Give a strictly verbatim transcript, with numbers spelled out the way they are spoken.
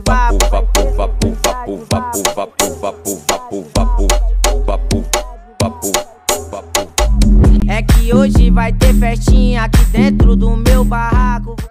vapo, vapo, vapo, vapo, vapo, vapo, vapo, vapo, vapo, vapo, vapo, vapo. É que hoje vai ter festinha aqui dentro do meu barraco.